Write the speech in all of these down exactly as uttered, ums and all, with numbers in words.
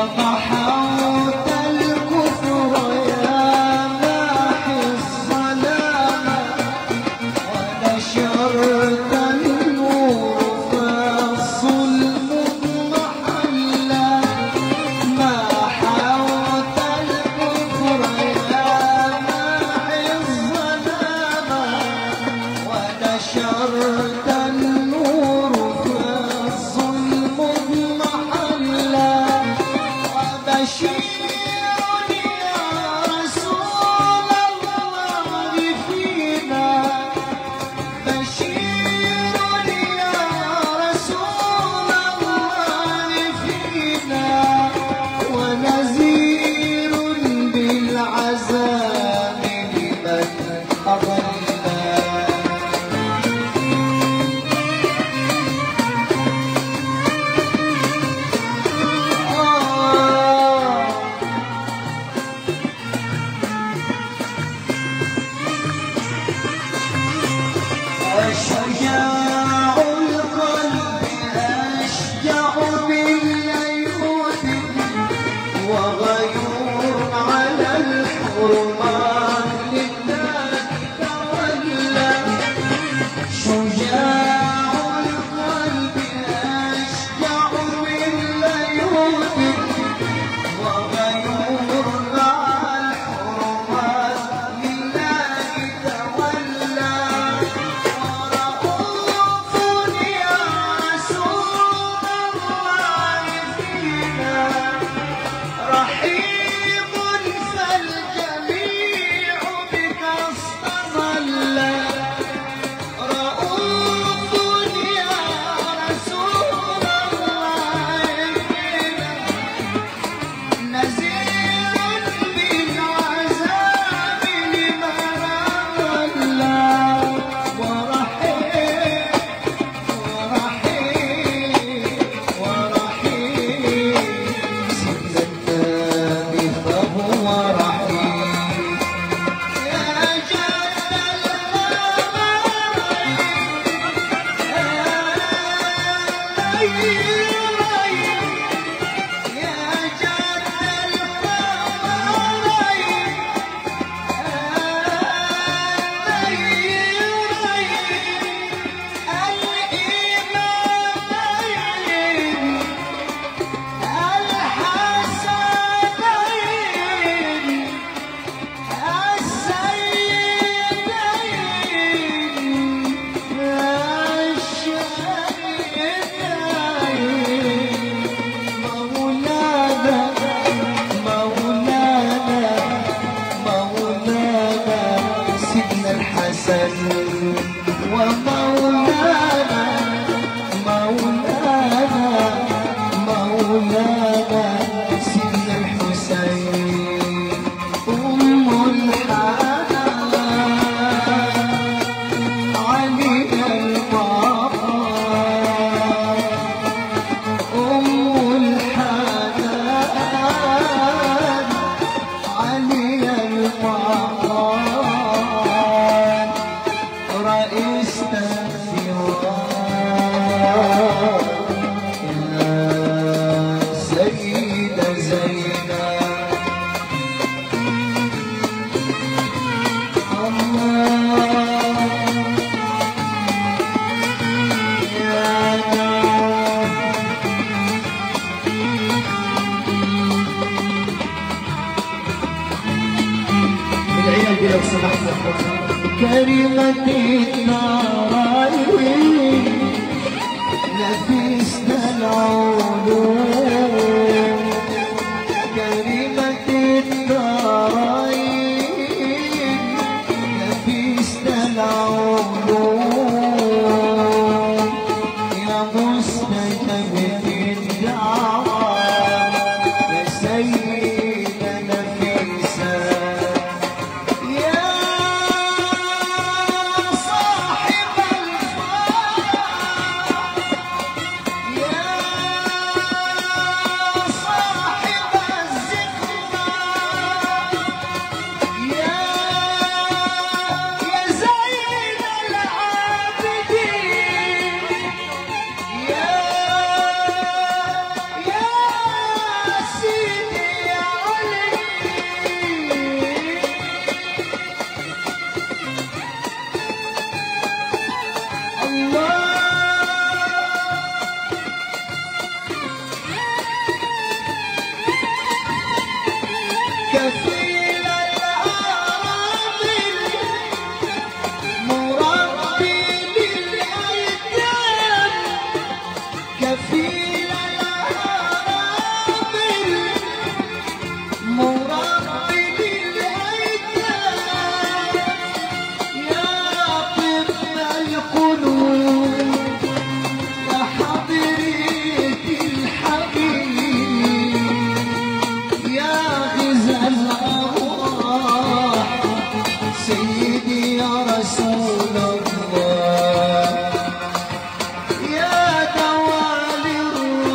Yeah.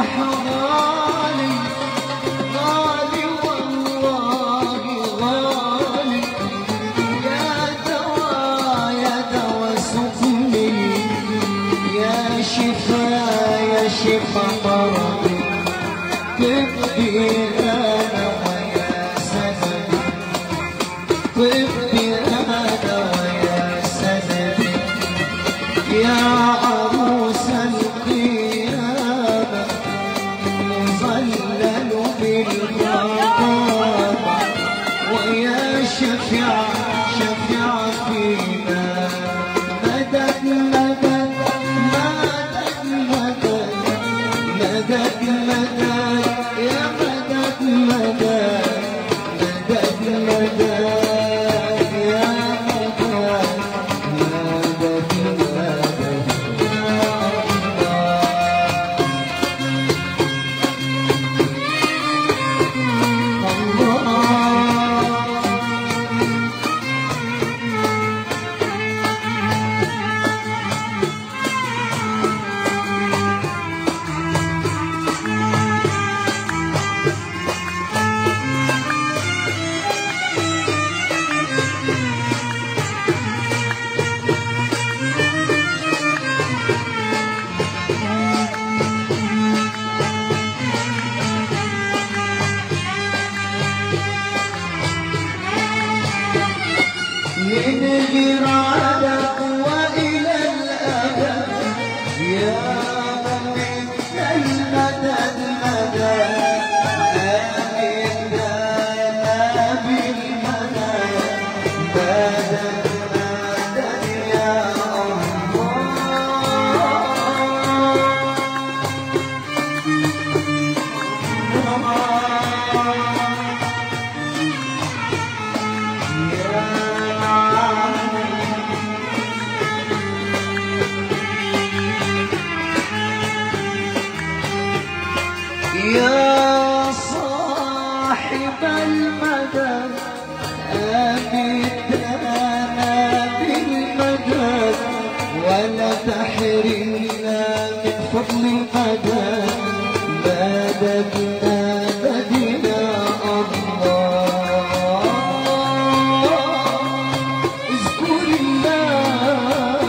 الصباح غالي غالي والله غالي، يا دوا يا دوا سقني، يا شفا يا شفا مرضي، طبي انا ويا سندي، طبي انا ويا سندي، يا عروس القيامة مظلل بالغرام، ويا شفيع شفيع فينا، مدد مدد مدد مدد مدد مدد يا مدد مدد مدد مدد يا مدد مدد مدد من غرادك وإلى الأبد، يا من المدد مدد، آمين لنا بالمدد، مدد مدد يا يا صاحب المدد، أمدنا بالمدد، ولا تحرمنا من فضل المدد، مدد مدد يا الله، اذكر الله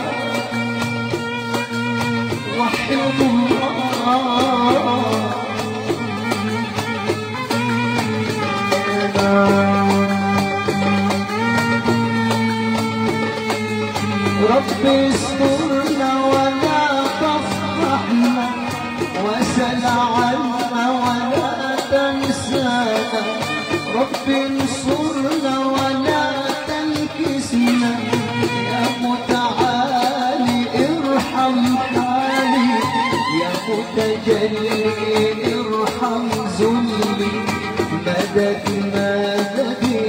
وحد الله، رب استرنا ولا تفضحنا، وسل عنا ولا تنسانا، رب انصرنا ولا تنكسنا، يا متعالي ارحم حالي، يا متجلي ارحم ذلي، مدد مدد يا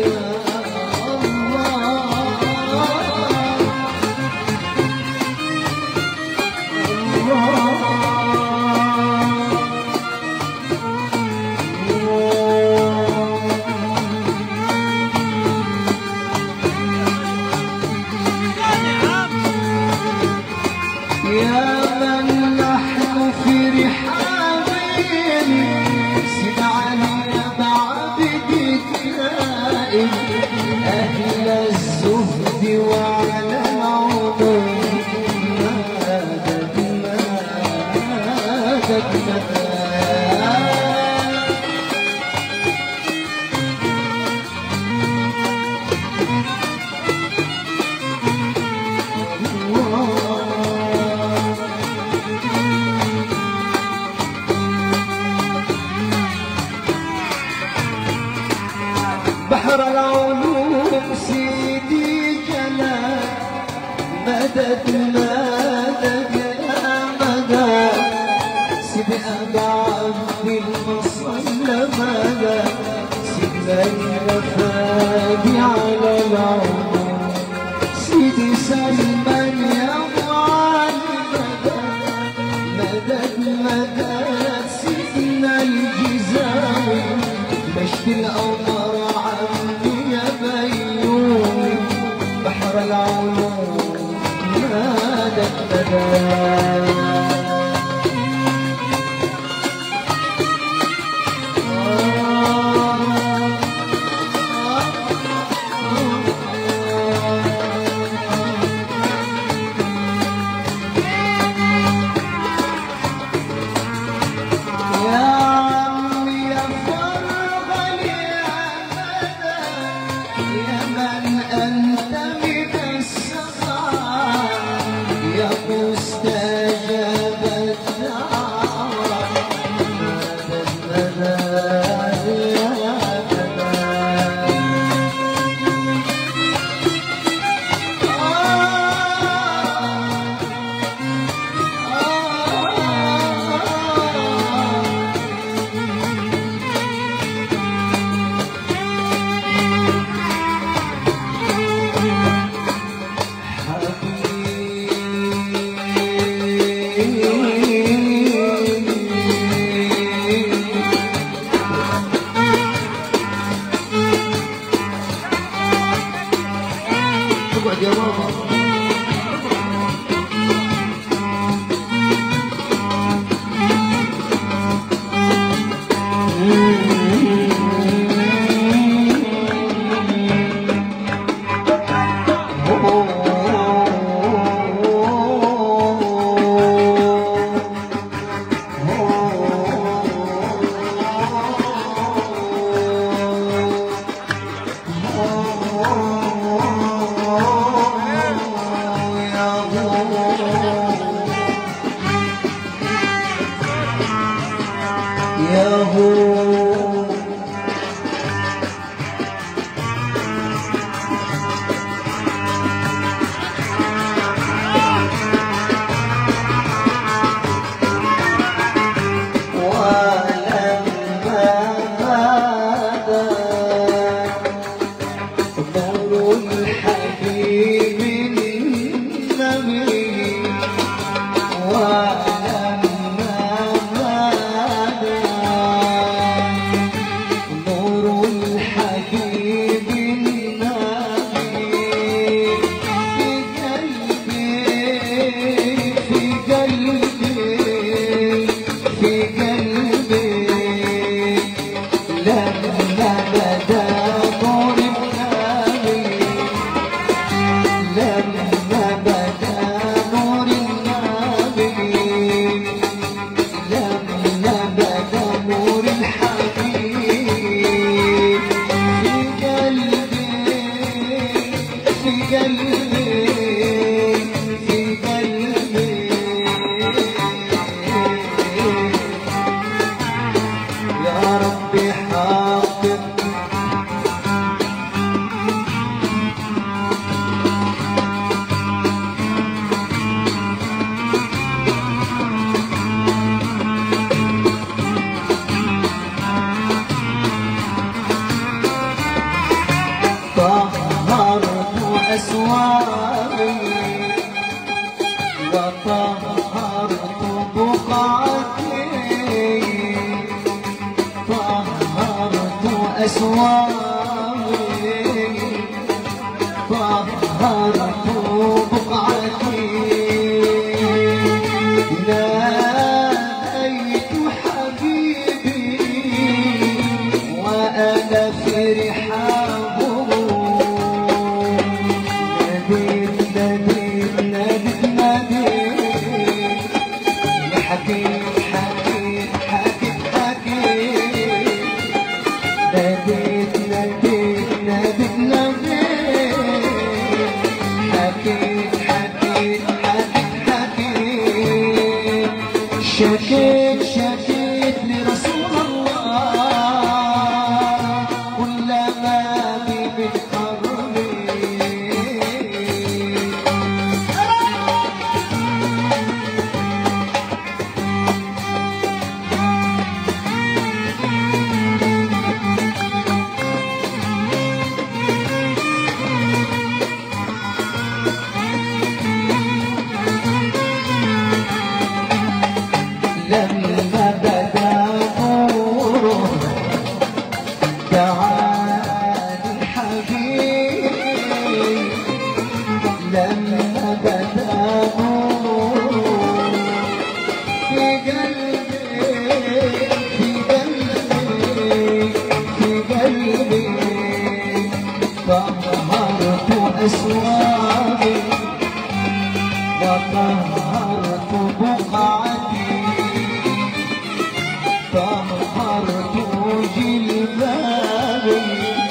يا من نحن في رحابه، سد علينا بعبدك نائم، أهل الزهد وعلى العمر، مدد مدد مدد بحر العلوم سيدي جلال، مدد مدد يا مدد، سيدي أبا عبد المصلى مدد، سيدنا الفادي على العمر، سيدي سلمان يا معالي مدد مدد مدد، سيدنا الجزاوي مشت الأمر عمي يا بيومي، بحر العلوم مدد مدد يا بابا. شكيت شكيت لرسول الله كل ما بي بتقربي لما بدا نوره دعاني الحبيب لما بدا نوره في قلبي في قلبي في قلبي طهرت أسواري وطهرت بقعتي طهرت جلبابي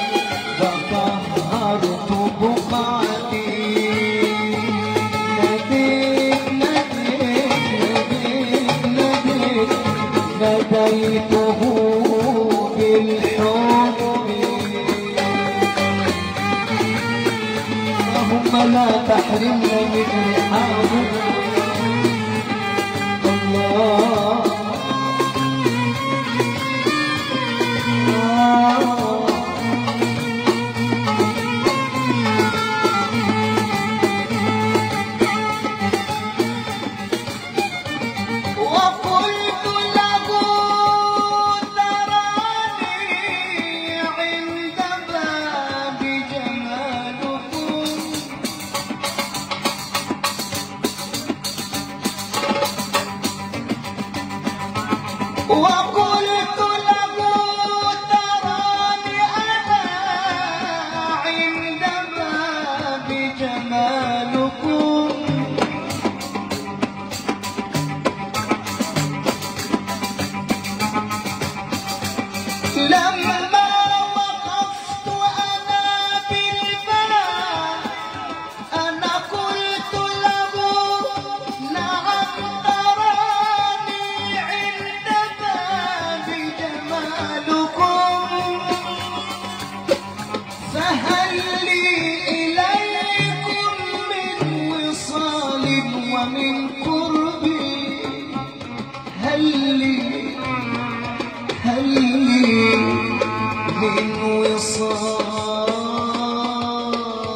وطهرت بقعتي ناديت ناديت ناديت ناديته بالحب اللهم لا تحرمنا من رحابك الله وقلت له تراني عند باب جمالكم وقلت له تراني أنا عند باب جمالكم لما وقفت أنا بالباب أنا قلت له نعم تراني عند باب جمالكم فهل لي إليكم من وصال ومن قرب هل لي هل لي من وصال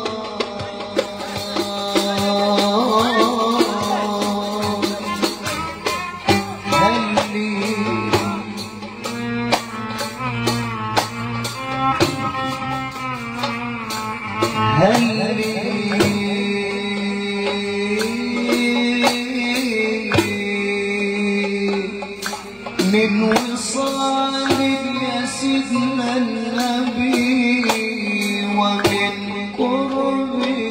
هل لي هل لي من وصال يا سيدنا النبي ومن قربي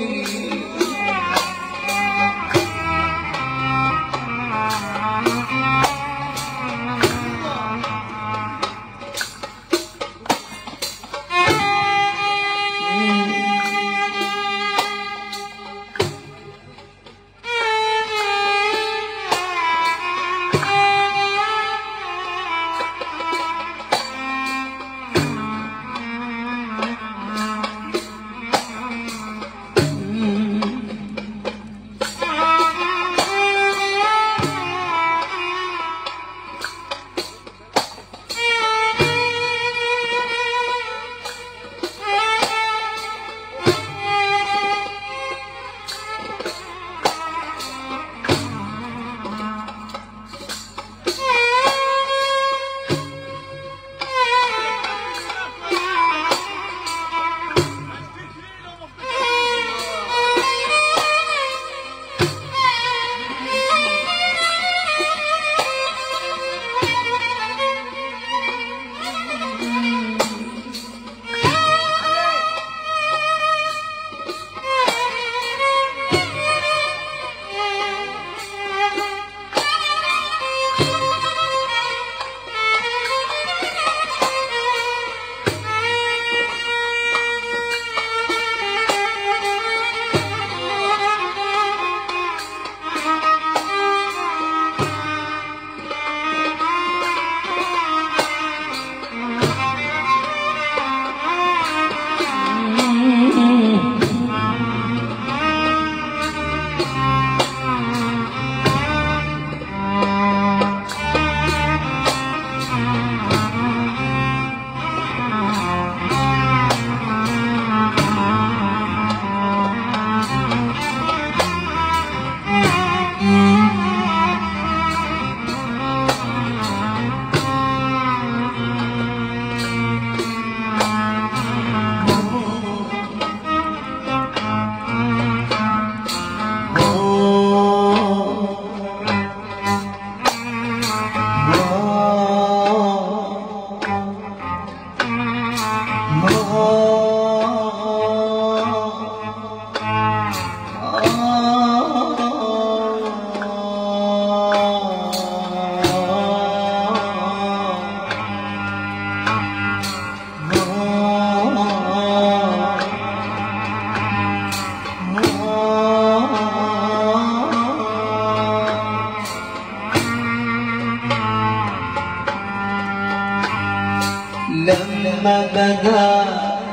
لما بدا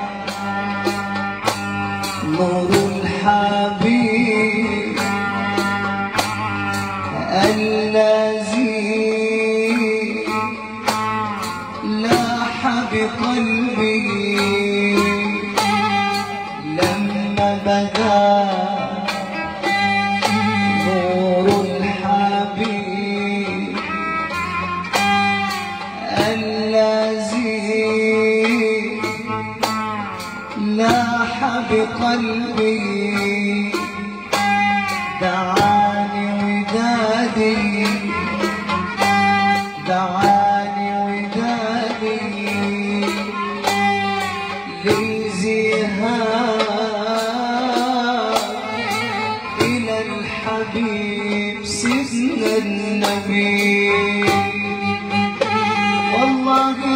نور الحبيب الذي لاح بقلبي لما بدا نور الحبيب الذي لاح بقلبي دعاني ودادي دعاني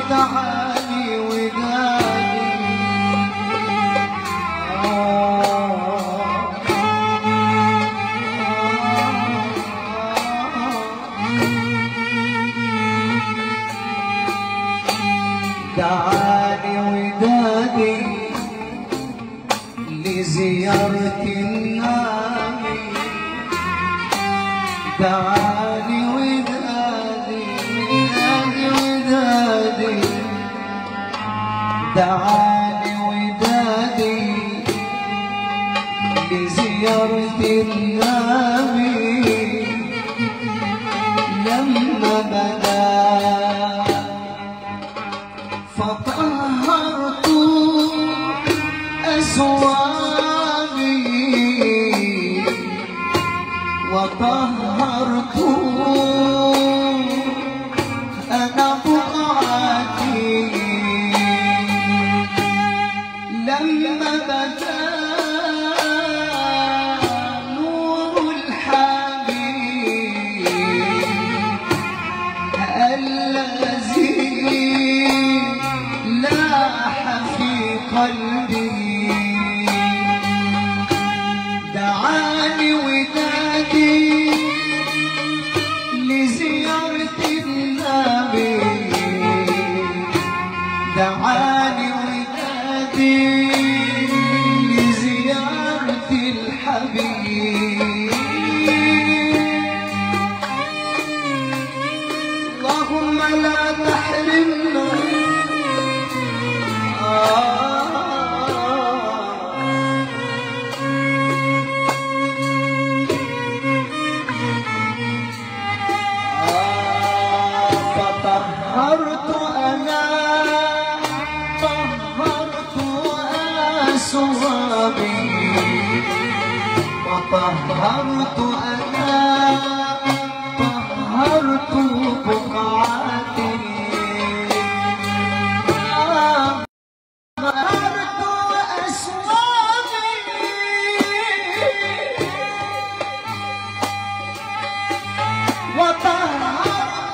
دعاني وداني دعاني ودادي لزيارة النبي دعاني ودادي ودادي ودادي دعاني ودادي لزيارة النبي لما بدا فطهرت أسوابي وطهرت أنا بقعتي لما بدا نور الحبيب الذي لاح في قلبي دعاني ودادي لزيارة النبي دعاني ودادي لزيارة الحبيب اللهم لا تحرمنا فطهرت أنا طهرت أسوابي وطهرت أنا طهرت بقعتي طهرت أسوابي وطهرت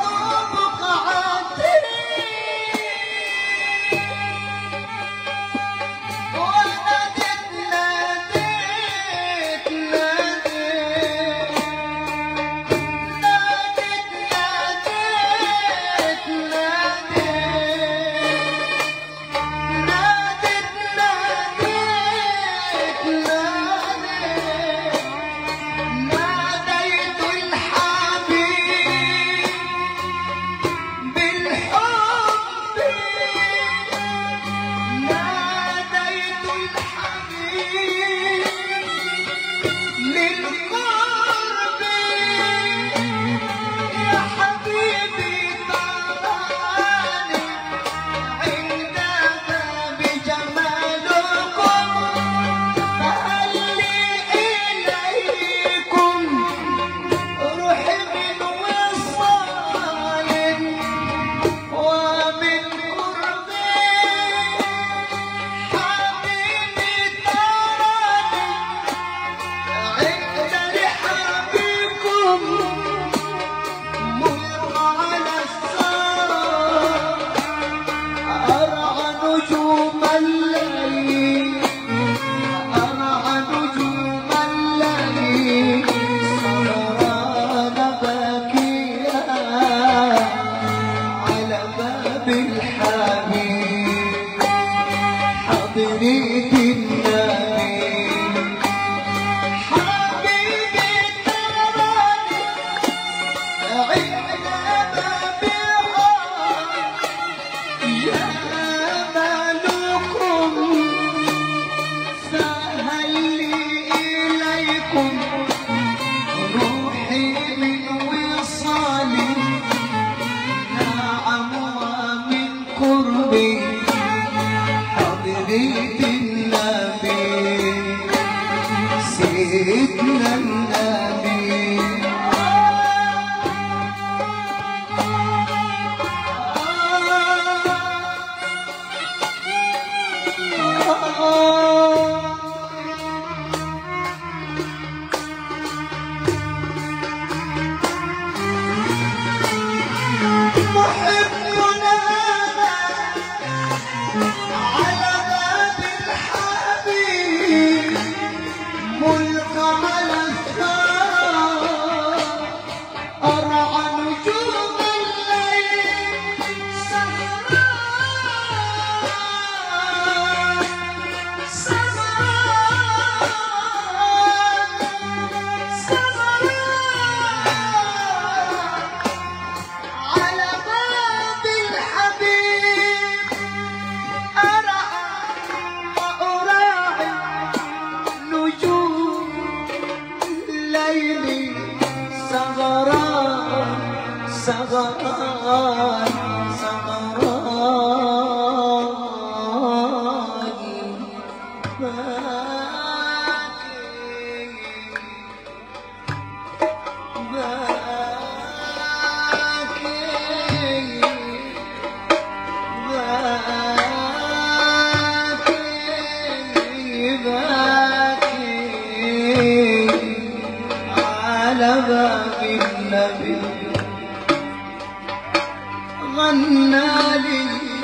سيدنا النبي محبنا سغران سغران باكي باكي باكي باكي على باب النبي غنى لي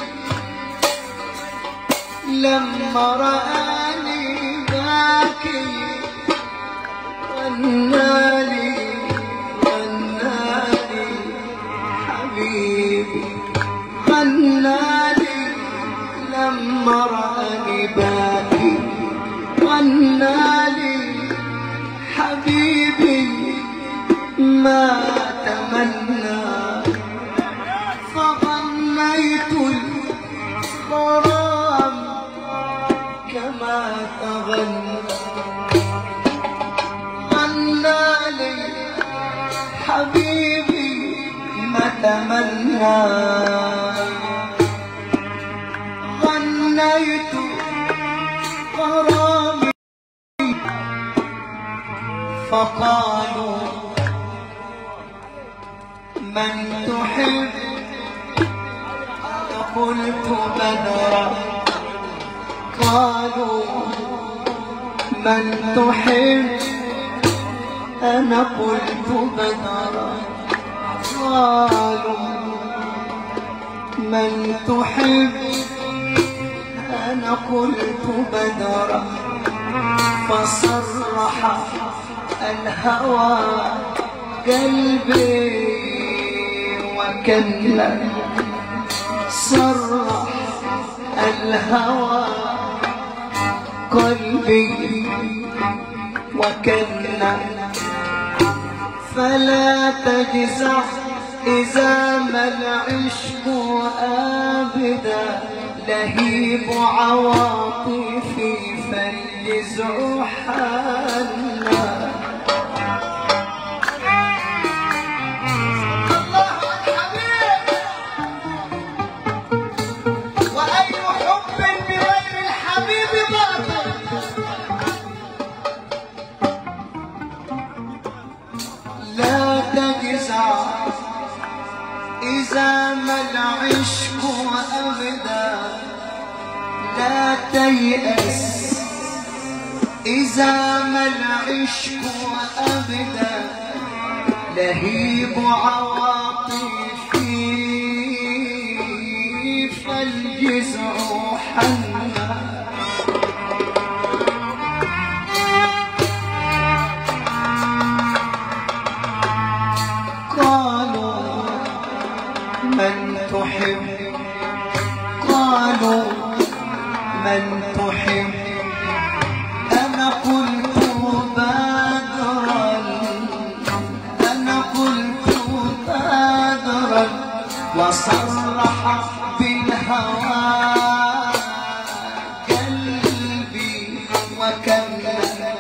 لما رآني باكي غنى لي غنى لي حبيبي غنى لي لما رآني باكي غنى لي حبيبي ما تمنى فغنيت الغرام كما تغنى غنى لي حبيبي ما تمنى غنيت غرامي فقالوا من تحب قلت بدرا قالوا من تحب أنا قلت بدرا قالوا من تحب أنا قلت بدرا فصرح الهوى قلبي وكلم صرح الهوى قلبي وكلم فلا تجزع إذا ما العشق أبدا لهيب عواطفي فالجزع حنا لا تجزع إذا ما العشق أبدا لا تيأس إذا ما العشق أبدا لهيب عواطفي فالجزع حنا من تحب قالوا من تحب أنا قلت بادرا أنا قلت بادرا وصرح بالهوى قلبي وكمل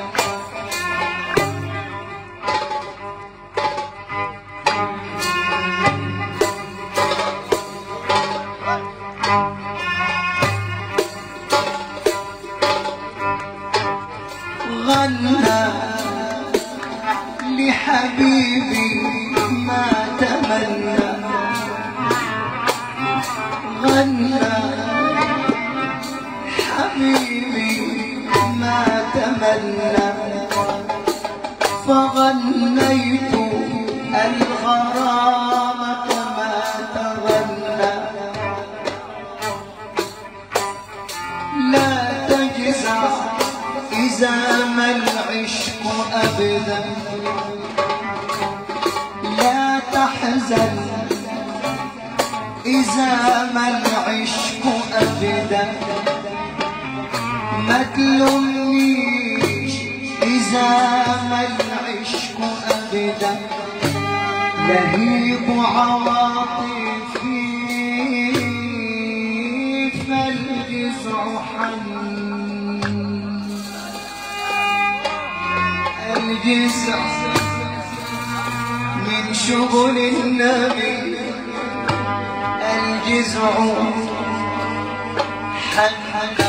غنى لحبيبي ما تمنى غنى حبيبي ما تمنى فغنيت الغرام كما تغنى لا تجزع إذا ما العشق أبدا لا تحزن إذا ما العشق أبدا ما تلومنيش إذا ما العشق أبدا لهيب عواطفي فالجزع حن الجزع من شغل النبي الجزع حن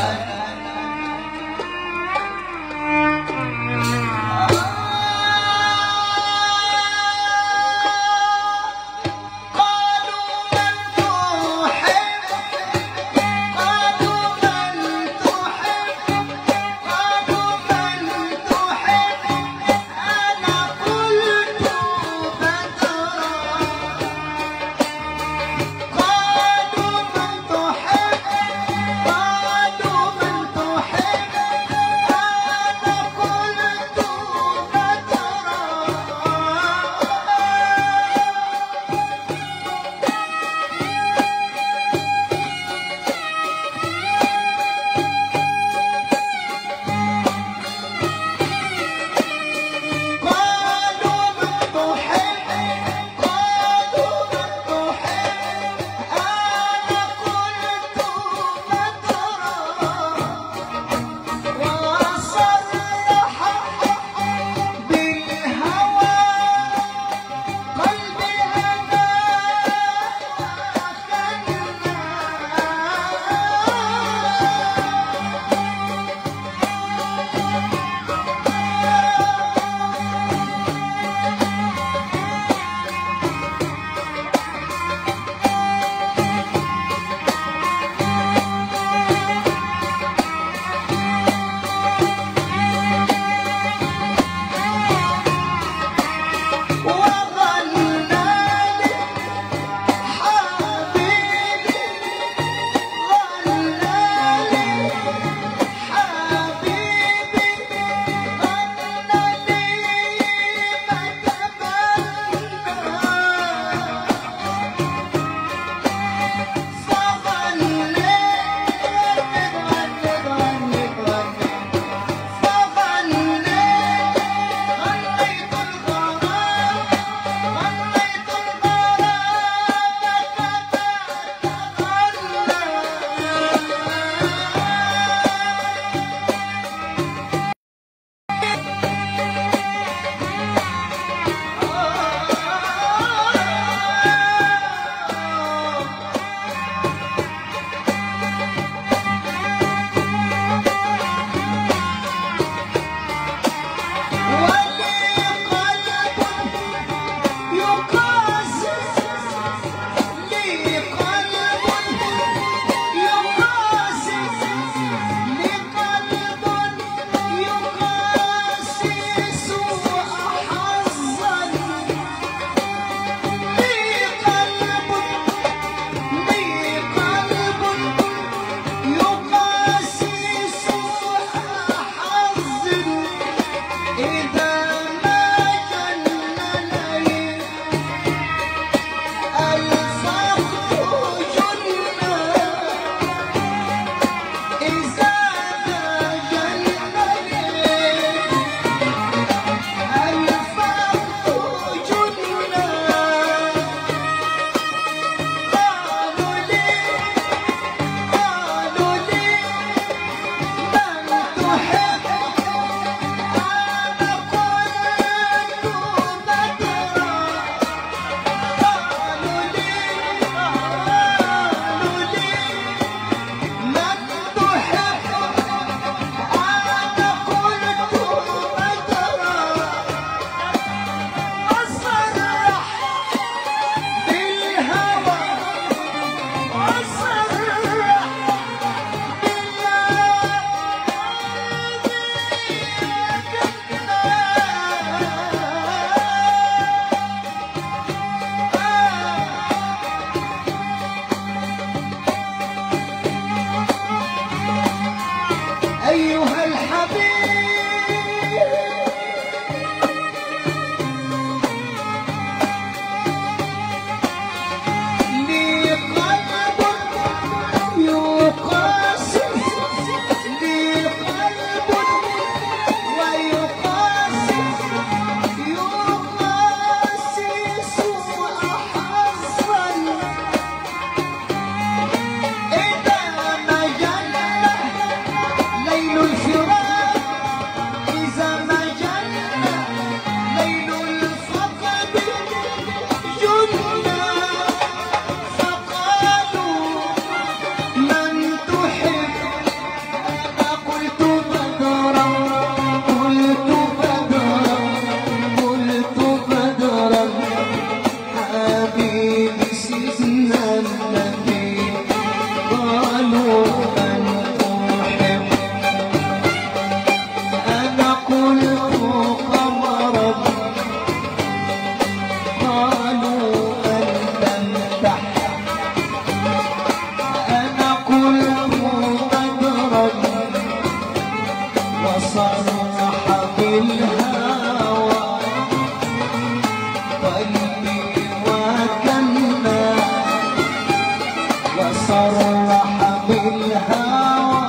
سرح بالهوى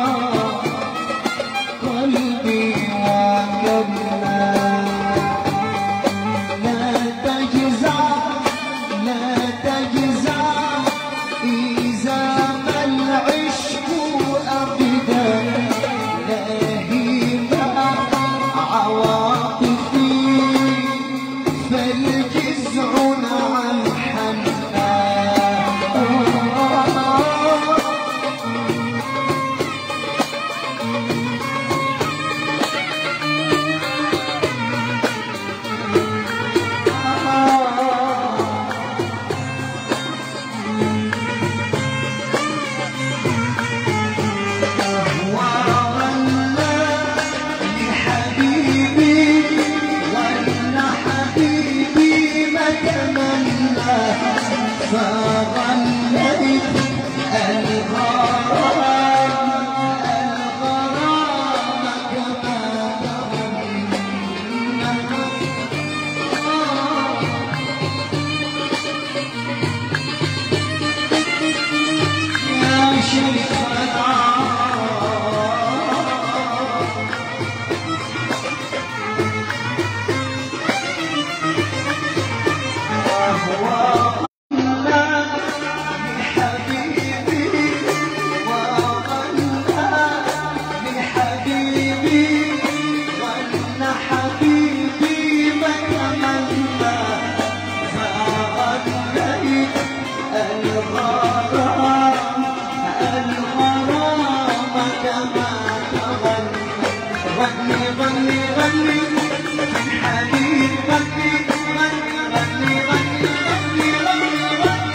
قلبي وكلا لا تجزع لا تجزع إذا ما العشق أبدا لاهينا عواطفي فالجزع نعم حنا فغنيت الغرام الغرام كما تغنى يا شيخ غني غني غني الحبيب غني غني غني غني غني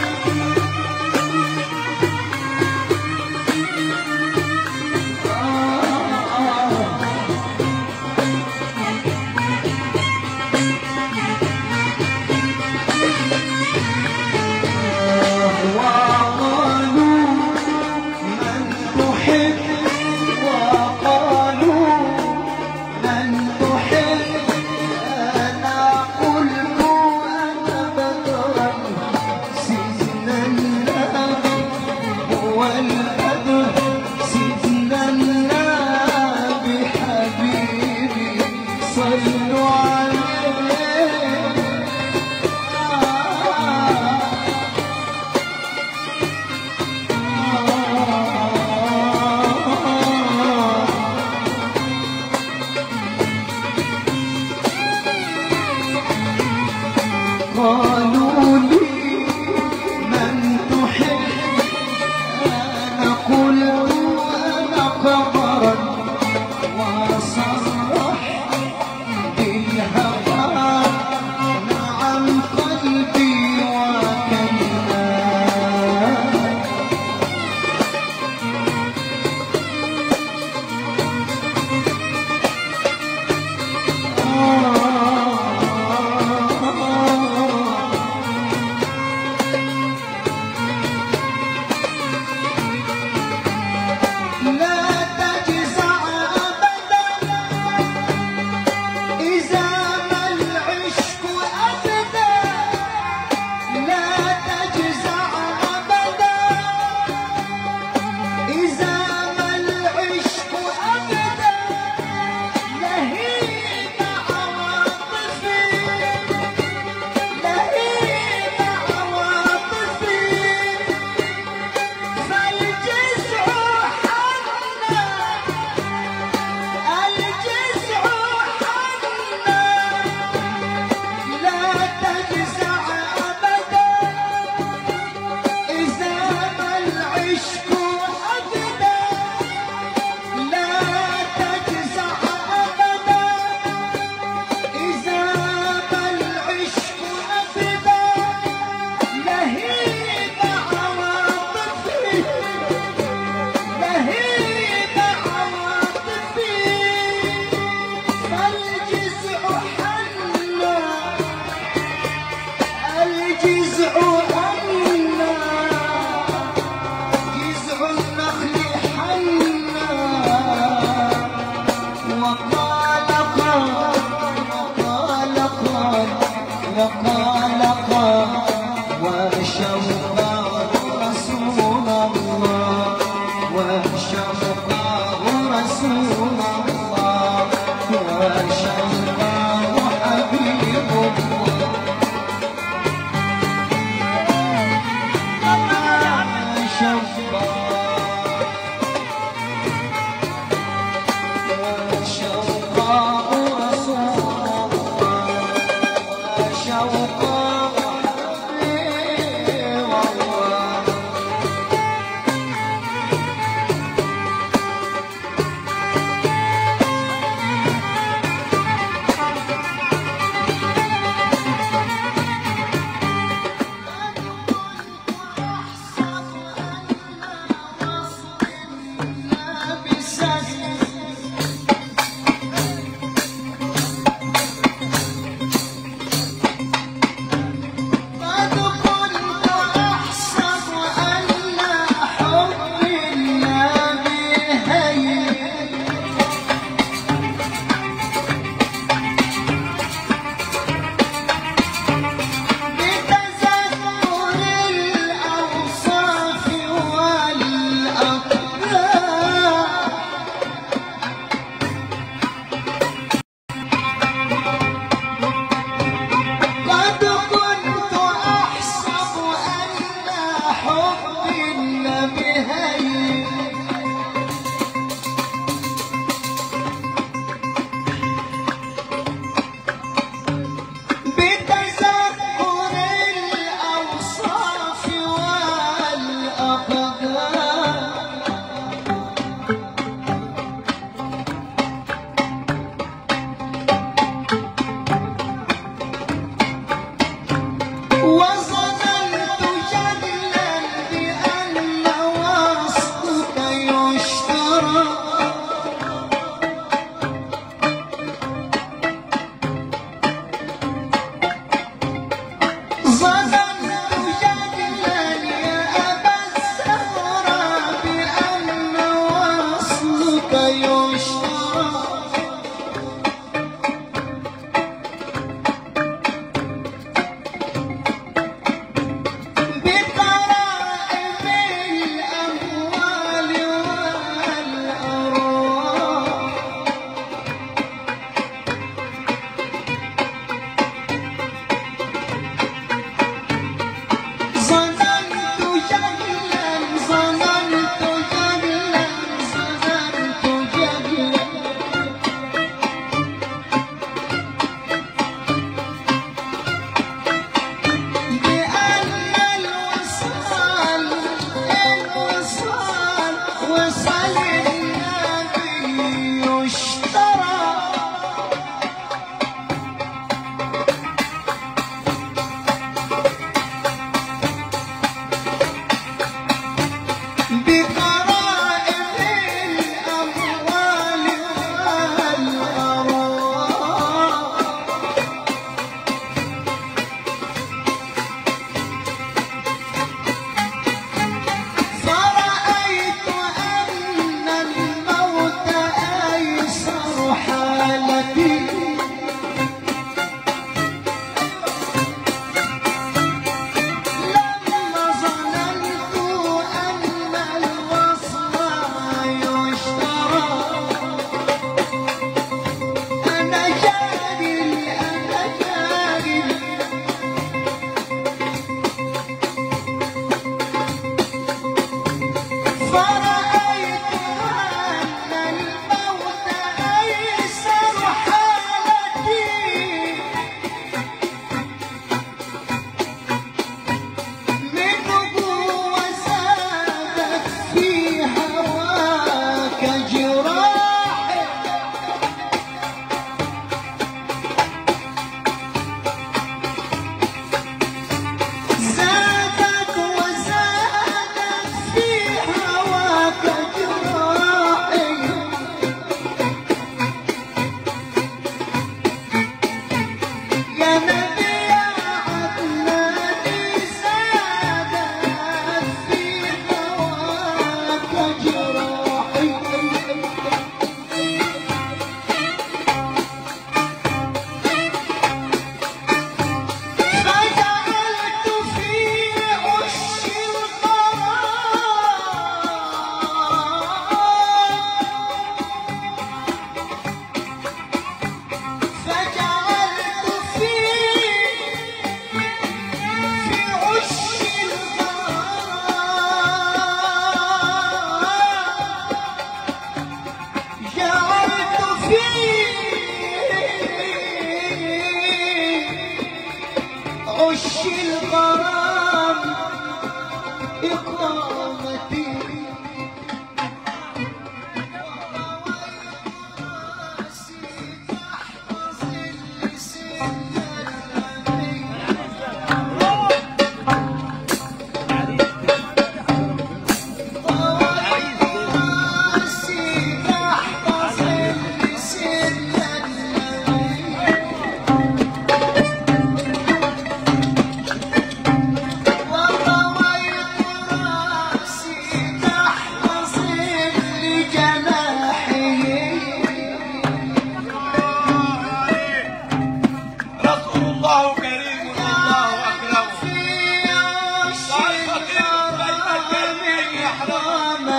صلوا عليه قالوا لي من تحب أنا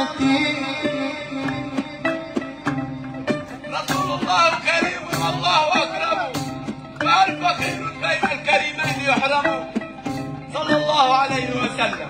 رسول الله الكريم والله أكرمه، فالفقير بين الكريمين يحرم صلى الله عليه وسلم.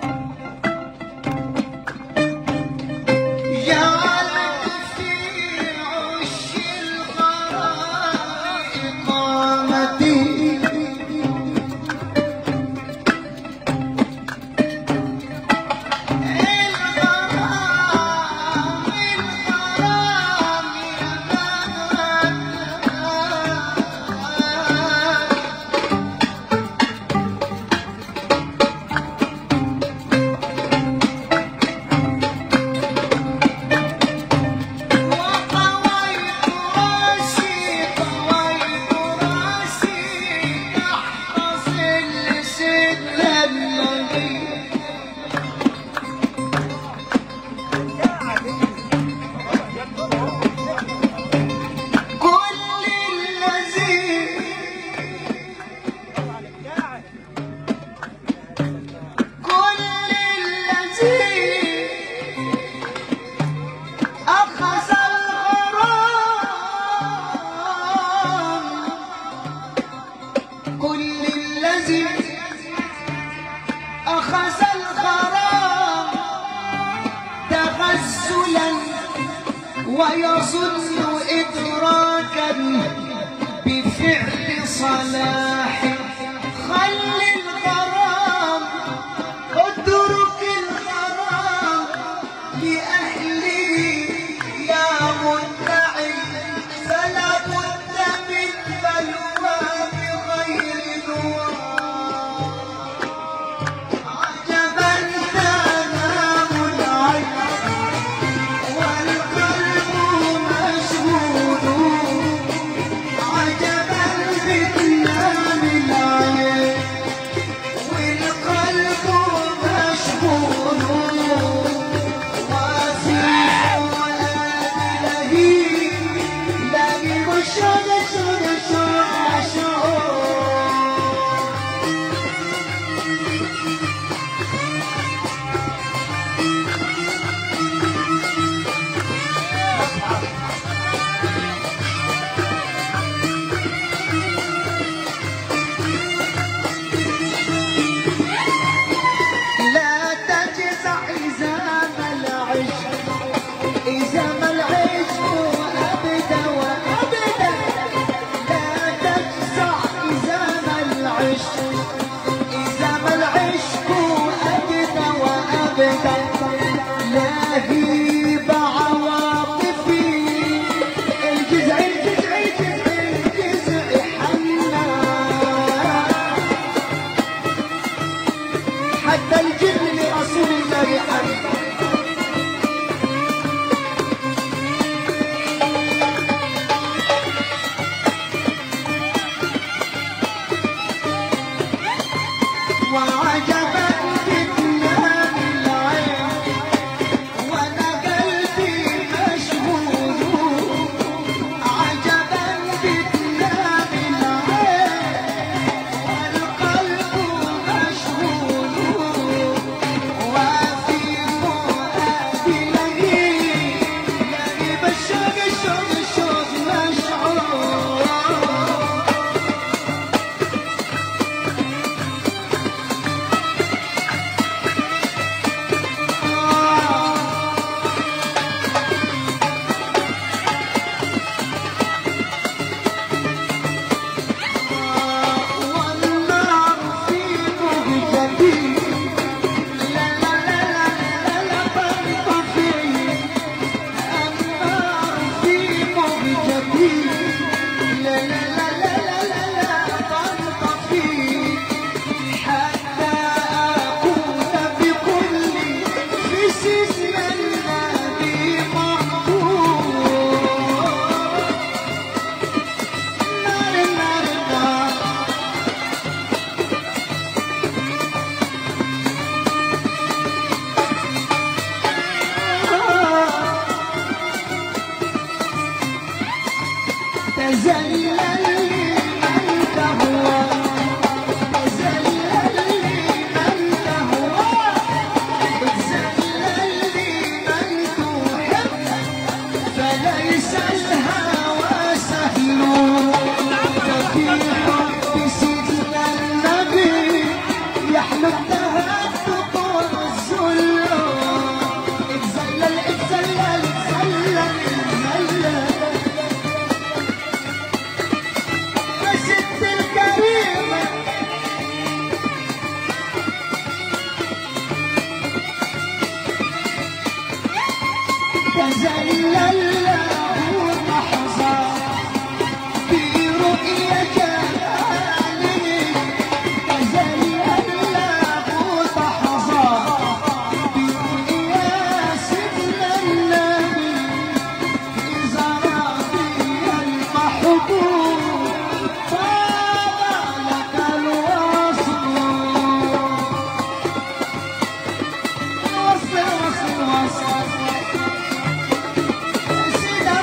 ويظن إدراكا بفعل صلاح. خل الغرام اترك الغرام لأهله يا مدعي، فلا بد من بلوى بغير نور. عجبا تنام العين والقلب مشغول، عجبا بتنام العين والقلب مشغول، وفي فؤاد لهيب لهيب الشوق الشوق الشوق الشوق. لا تجزع إزام العشق، إزام العشق أبدا وأبدا. لا تجزع إزام العشق، إزام العشق أبدا وأبدا. لهيب عواطفي الجزع الجزع الجزع الجزع حنا، حتى الجن لرسول الله حنا. وعجبا بتنام العين وانا قلبي مشغول، عجبا بتنام العين والقلب مشغول، وفي فؤاد لهيب لهيب الشوق الشوق الشوق مشعول. والنار في مهجتي لا لا لا لا لا تنطفي، النار في مهجتي لا لا لا لا لا لا تنطفي، حتى أكون بكل فسس النبي مقبول. نار نار نار تزلل لمن تهوى، تزلل لمن تهوى، تزلل لمن تزلل له لحظة برؤية جماله، تزلل له لحظة برؤية سيدنا النبي، إذا رضي المحبوب طاب لك الوصل. وصل وصل وصل سيدة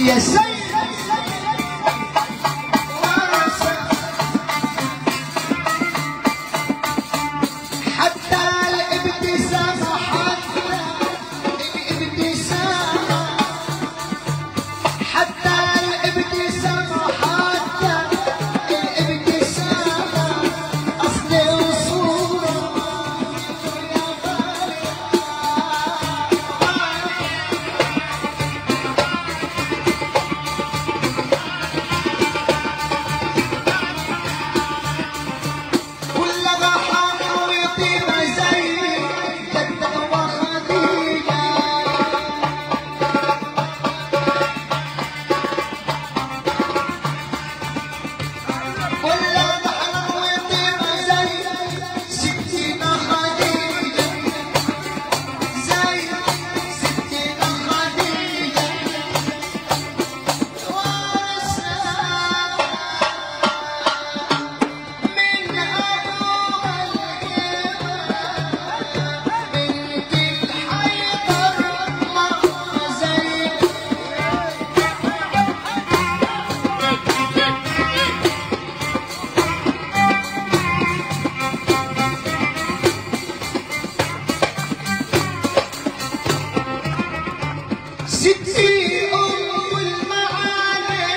يا سيد حتى الابتسامة حتى الابتسامة حتى الابتسامة حتى الابتسامة أصل وصورة كلما حاول يطير زي جدة وخديجة كلما حاول يطير زي ستنا خديجة زي ستنا خديجة وارثها من أبوها الكبار بنت الحيدر مرة زي ستي أم المعالي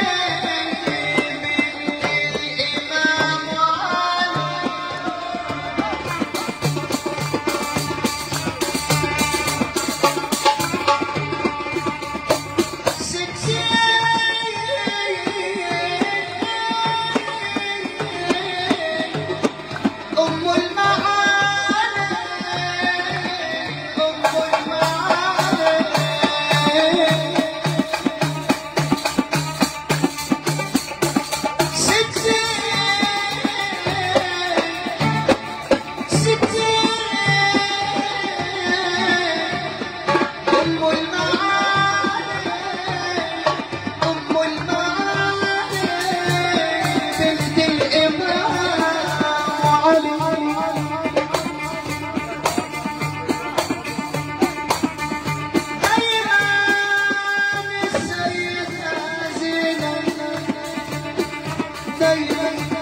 بنت الإمام علي ستي أم المعالي أم المعالي ستي ستي أم المعالي أم المعالي بنت الإمام علي أيام السيدة زينب دايما